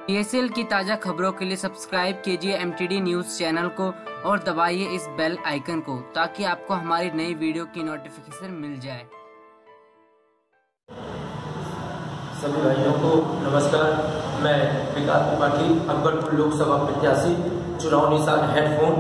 PSL की ताज़ा खबरों के लिए सब्सक्राइब कीजिए MTD न्यूज़ चैनल को और दबाइए इस बेल आइकन को ताकि आपको हमारी नई वीडियो की नोटिफिकेशन मिल जाए। सभी भाइयों को नमस्कार। मैं विकास त्रिपाठी, अकबरपुर लोकसभा प्रत्याशी, चुनाव निशान हेडफोन।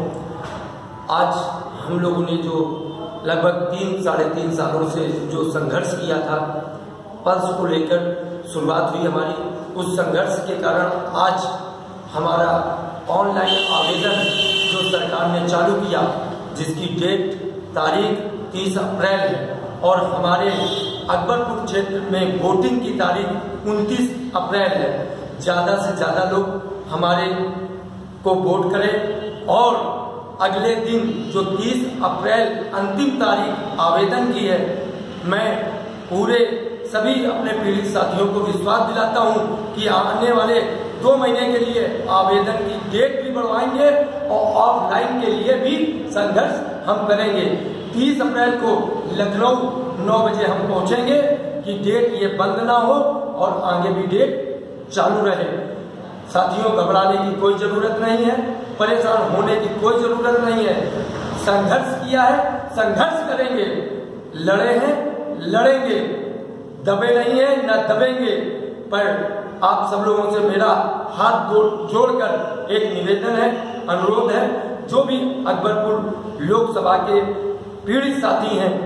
आज हम लोगों ने जो लगभग 3-3.5 सालों से जो संघर्ष किया था, पल्स को लेकर शुरुआत हुई हमारी। उस संघर्ष के कारण आज हमारा ऑनलाइन आवेदन जो सरकार ने चालू किया, जिसकी डेट तारीख 30 अप्रैल है और हमारे अकबरपुर क्षेत्र में वोटिंग की तारीख 29 अप्रैल है। ज़्यादा से ज़्यादा लोग हमारे को वोट करें और अगले दिन जो 30 अप्रैल अंतिम तारीख आवेदन की है, मैं पूरे सभी अपने पीड़ित साथियों को विश्वास दिलाता हूं कि आने वाले 2 महीने के लिए आवेदन की डेट भी बढ़वाएंगे और ऑफलाइन के लिए भी संघर्ष हम करेंगे। 30 अप्रैल को लखनऊ 9 बजे हम पहुंचेंगे कि डेट ये बंद ना हो और आगे भी डेट चालू रहे। साथियों, घबराने की कोई जरूरत नहीं है, परेशान होने की कोई जरूरत नहीं है। संघर्ष किया है, संघर्ष करेंगे, लड़े हैं, लड़ेंगे, दबे नहीं है न दबेंगे। पर आप सब लोगों से मेरा हाथ जोड़कर एक निवेदन है, अनुरोध है, जो भी अकबरपुर लोकसभा के पीड़ित साथी हैं,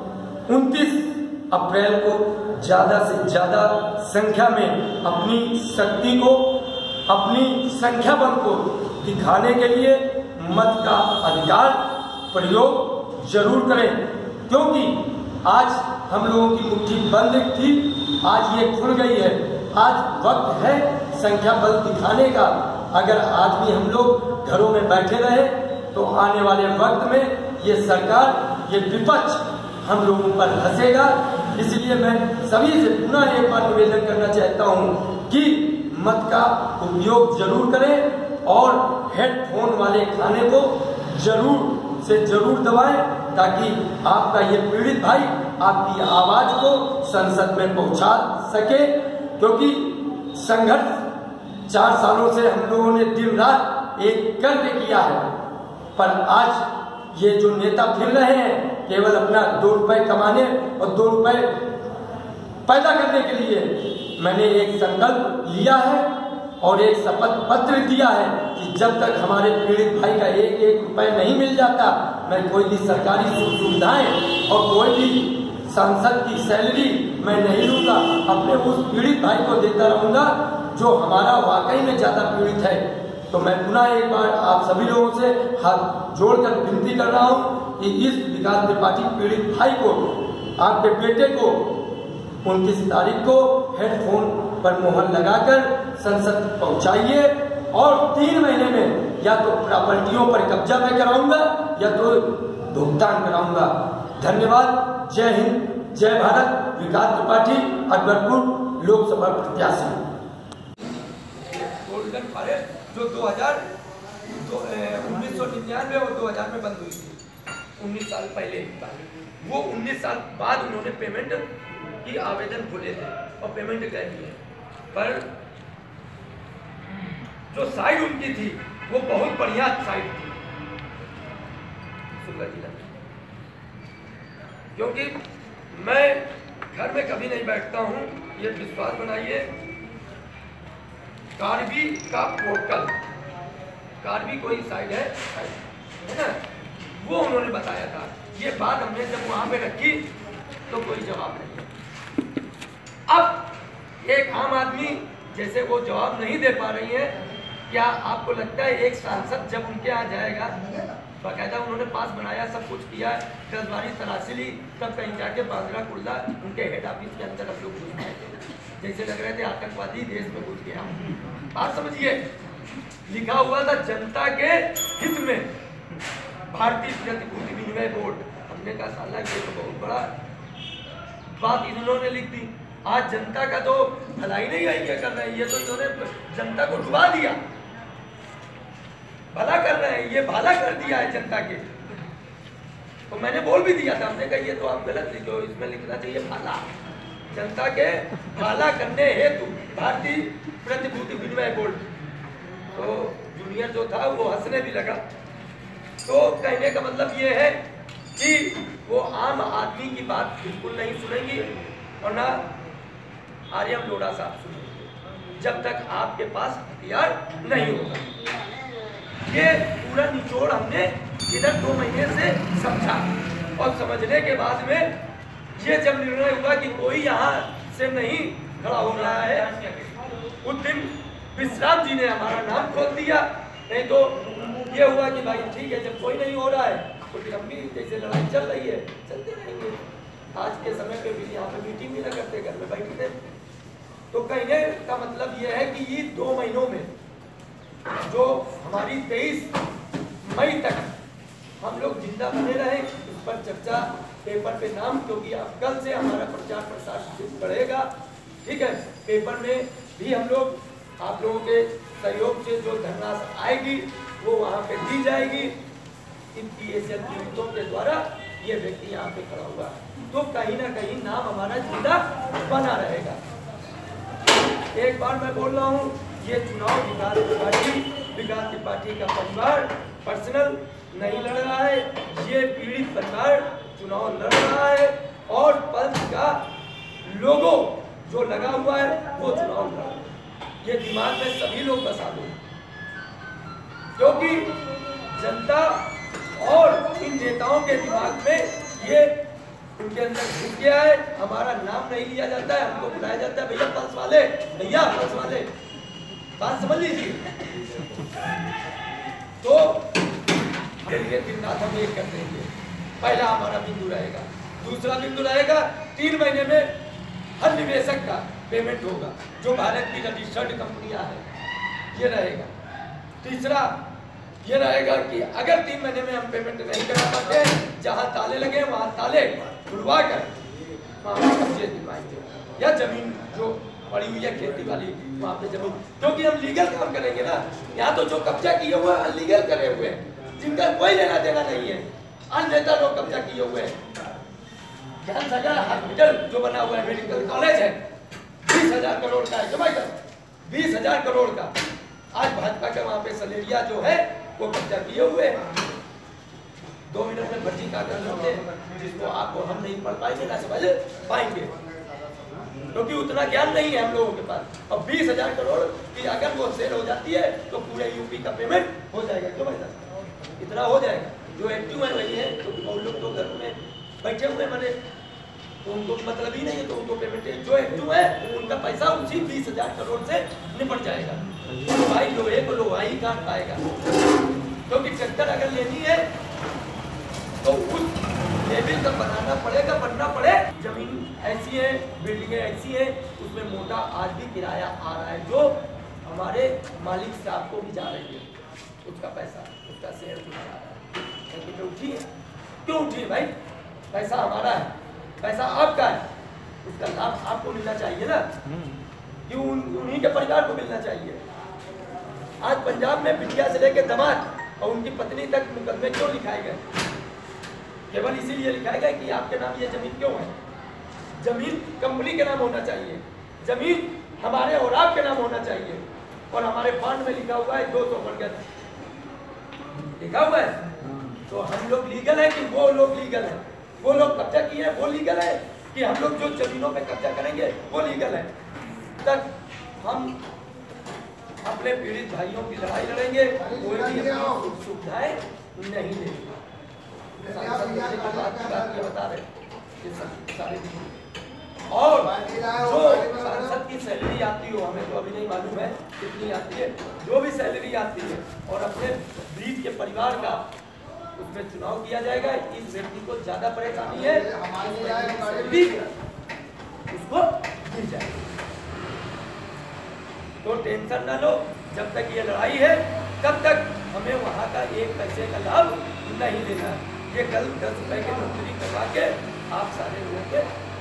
29 अप्रैल को ज्यादा से ज्यादा संख्या में अपनी शक्ति को, अपनी संख्या बल को दिखाने के लिए मत का अधिकार प्रयोग जरूर करें, क्योंकि आज हम लोगों की मुट्ठी बंद थी, आज ये खुल गई है। आज वक्त है संख्या बल दिखाने का। अगर आज भी हम लोग घरों में बैठे रहे तो आने वाले वक्त में ये सरकार, ये विपक्ष हम लोगों पर हंसेगा। इसलिए मैं सभी से पुनः एक बार निवेदन करना चाहता हूँ कि मत का उपयोग जरूर करें और हेडफोन वाले खाने को जरूर से जरूर दबाएं, ताकि आपका ये पीड़ित भाई आपकी आवाज को संसद में पहुंचा सके। क्योंकि संघर्ष 4 सालों से हम लोगों ने दिन रात एक करके किया है, पर आज ये जो नेता फिर रहे हैं केवल अपना 2 रुपए कमाने और 2 रुपए पैदा करने के लिए, मैंने एक संकल्प लिया है और एक शपथ पत्र दिया है कि जब तक हमारे पीड़ित भाई का 1-1 रुपए नहीं मिल जाता, मैं कोई भी सरकारी सुविधाएं और कोई भी सांसद की सैलरी मैं नहीं लूंगा। अपने उस पीड़ित भाई को देता रहूंगा जो हमारा वाकई में ज्यादा पीड़ित है। तो मैं पुनः एक बार आप सभी लोगों से हाथ जोड़कर विनती कर रहा हूं कि इस विकास त्रिपाठी पीड़ित भाई को, आपके बेटे को 29 तारीख को हेडफोन पर मोहर लगाकर संसद पहुंचाइए और 3 महीने में या तो प्रॉपर्टियों पर कब्जा मैं कराऊंगा या तो भुगतान कराऊंगा। धन्यवाद। जय हिंद, जय भारत। विकास त्रिपाठी, अकबरपुर लोकसभा प्रत्याशी। गोल्डन फॉरेस्ट जो 1999 और 2000 में बंद हुई थी, 19 साल पहले, वो 19 साल बाद उन्होंने पेमेंट की आवेदन खोले थे और पेमेंट कर दिए। पर जो साइट उनकी थी वो बहुत बढ़िया साइट थी, क्योंकि मैं घर में कभी नहीं बैठता हूं, ये विश्वास बनाइए। कार्बी का पोर्टल, कार्बी कोई साइट है ना, वो उन्होंने बताया था। ये बात हमने जब वहां पे रखी तो कोई जवाब नहीं। अब एक आम आदमी जैसे वो जवाब नहीं दे पा रही है, क्या आपको लगता है एक सांसद जब उनके यहाँ जाएगा, बाकायदा उन्होंने पास बनाया, सब कुछ किया, 10 बारी तलाशी ली, तब कहीं जाके बांद्रा कुर्ला उनके हेड ऑफिस के अंदर हम लोग घुस गए थे, जैसे लग रहे थे आतंकवादी देश में घुस गया। बात समझिए, लिखा हुआ था जनता के हित में भारतीय प्रतिभूति विनिमय बोर्ड। हमने कहा साला ये तो बहुत बड़ा बात इन्होंने लिख दी। आज जनता का तो भलाई नहीं है, क्या कर रहे हैं ये, तो इन्होंने जनता को डुबा दिया। भला कर रहे हैं, ये भला कर दिया है जनता के। तो मैंने बोल भी दिया था, हमने कहा ये तो आप गलत लिखो, इसमें लिखना चाहिए भला। जनता के भला करने हेतु भारतीय प्रतिभूति विनिमय बोर्ड। तो जूनियर जो था वो हंसने भी लगा। तो कहने का मतलब ये है कि वो आम आदमी की बात बिल्कुल नहीं सुनेंगी और ना आर्यम लोढ़ा साहब सुनेंगे जब तक आपके पास हथियार नहीं होगा। ये पूरा निचोड़ हमने इधर 2 महीने से समझा और समझने के बाद में ये जब निर्णय हुआ कि कोई यहाँ से नहीं खड़ा हो रहा है, उस दिन विश्राम जी ने हमारा नाम खोल दिया। नहीं तो ये हुआ कि भाई ठीक है, जब कोई नहीं हो रहा है तो फिर हम भी जैसे लड़ाई चल रही है चलते रहेंगे। आज के समय पे भी यहाँ पे मीटिंग भी ना करते, घर में बैठते। तो कहने का मतलब ये है कि ये 2 महीनों में जो हमारी 23 मई तक हम लोग जिंदा बने रहे, इस पर चर्चा पेपर पे नाम, क्योंकि अब कल से हमारा प्रचार प्रसार बढ़ेगा। ठीक है, पेपर में भी हम लोग आप लोगों के सहयोग से जो धनराशि आएगी वो वहाँ पे दी जाएगी। इन PSL पीड़ितों के द्वारा ये व्यक्ति यहाँ पे खड़ा हुआ, तो कहीं ना कहीं नाम हमारा जिंदा बना रहेगा। एक बार मैं बोल रहा हूँ, ये चुनाव विकास त्रिपाठी का परिवार पर्सनल नहीं लड़ रहा है, ये पीड़ित परिवार चुनाव लड़ रहा है और पल्स का लोगो जो लगा हुआ है वो चुनाव लड़ रहा है। ये दिमाग में सभी लोग बसा दो, क्योंकि जनता और इन नेताओं के दिमाग में ये उनके अंदर घुस गया है। हमारा नाम नहीं लिया जाता है, हमको बुलाया जाता है भैया पल्स वाले, भैया पल्स वाले, बात समझ लीजिए। तो ये दिन रात हम एक कर देंगे। पहला हमारा बिंदु रहेगा। दूसरा बिंदु रहेगा 3 महीने में हर निवेशक का पेमेंट होगा, जो भारत की रजिस्टर्ड कंपनियां हैं, ये रहेगा। तीसरा ये रहेगा कि अगर 3 महीने में हम पेमेंट नहीं करा पाते, जहां ताले लगे वहां ताले खुलवा कर वहां कब्जे दिलवाएंगे, या जमीन जो पड़ी हुई है खेती वाली वहां पे जमीन, क्योंकि हम लीगल काम करेंगे ना। यहाँ तो जो कब्जा किए हुए हैं अनलीगल करे हुए हैं, जिनका कोई लेना देना नहीं है, अननेता लोग कब्जा किए हुए हैं। ज्ञान सागर हॉस्पिटल जो बना हुआ है, मेडिकल कॉलेज है, 20,000 करोड़ का है, जमा कर 20,000 करोड़ का। आज भाजपा के वहां पे सलेरिया जो है वो कब्जा किए हुए हैं। 2 मिनट में भर्ती कागज होते जिसको आपको हम नहीं पढ़ पाएंगे ना समझ पाएंगे, क्योंकि उतना ज्ञान नहीं है हम लोगों के पास। और 20,000 करोड़ की अगर वो सेल हो जाती है तो पूरे यूपी का पेमेंट हो जाएगा। क्यों भाई साहब, इतना हो जाएगा। जो एक्टिव है वही है, तो वो लोग तो घर में बैठे हुए मरे, तो उनको मतलब ही नहीं है, तो उनको पेमेंट है। जो एक्टिव है उनका पैसा उसी 20,000 करोड़ से निपट जाएगा। तो भाई लोहे को लोहा ही काट पाएगा, क्योंकि ट्रैक्टर अगर लेनी है तो उस लेवल का बनाना पड़ेगा, बनना पड़े। जमीन ऐसी है, बिल्डिंगें ऐसी है, उसमें मोटा आज भी किराया आ रहा है, जो हमारे मालिक साहब को भी जा रही है, उसका पैसा, उसका शेयर भी जा रहा है। तो उठी है, क्यों उठी है भाई? पैसा हमारा है, पैसा आपका है, उसका लाभ आपको मिलना चाहिए ना, क्यों उन्हीं के परिवार को मिलना चाहिए। आज पंजाब में बिटिया से लेकर दामाद और उनकी पत्नी तक मुकदमे क्यों लिखाए गए? केवल इसीलिए लिखाया गया कि आपके नाम ये जमीन क्यों है। जमीन कंपनी के नाम होना चाहिए, जमीन हमारे और आपके नाम होना चाहिए। और हमारे बॉन्ड में लिखा हुआ है 200 वर्ग लिखा हुआ है। तो हम लोग लीगल है कि वो लोग लीगल है? वो लोग कब्जा किए हैं वो लीगल है कि हम लोग जो जमीनों पे कब्जा करेंगे वो लीगल है? तक हम अपने पीड़ित भाइयों की लड़ाई लड़ेंगे, कोई भी अपनी सुविधाएं नहीं देंगे। बता रहे सारे, और जो सांसद की सैलरी आती हो, हमें तो अभी नहीं मालूम है कितनी आती है, जो भी सैलरी आती है और अपने ब्रीज के परिवार का उसमें चुनाव किया जाएगा। इस व्यक्ति को ज्यादा परेशानी है, उसको दी जाएगी। तो टेंशन ना लो, जब तक ये लड़ाई है तब तक हमें वहाँ का 1 पैसे का लाभ नहीं देना। ये कल 10 रुपए की नौकरी करवा के आप सारे लोगों के,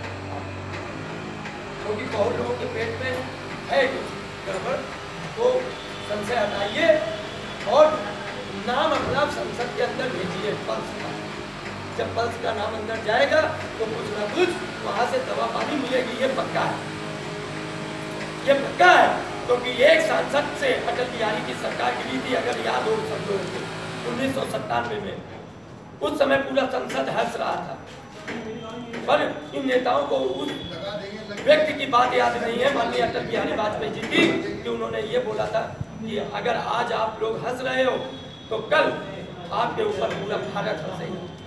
क्योंकि बहुत लोगों के पेट में है गड़बड़, तो संशय हटाइए और नाम अपना संसद के अंदर भेजिए पल्स का। जब पल्स का नाम अंदर जाएगा तो कुछ ना कुछ वहाँ से दवा पानी मिलेगी, ये पक्का है, ये पक्का है। क्योंकि एक सांसद से अटल बिहारी की सरकार गिरी थी, अगर याद हो सब लोगों को 1997 में। उस समय पूरा संसद हंस रहा था, पर इन नेताओं को उस व्यक्ति की बात याद नहीं है, माननीय अटल बिहारी वाजपेयी जी की, कि उन्होंने ये बोला था कि अगर आज आप लोग हंस रहे हो तो कल आपके ऊपर पूरा भारत हंसेगा।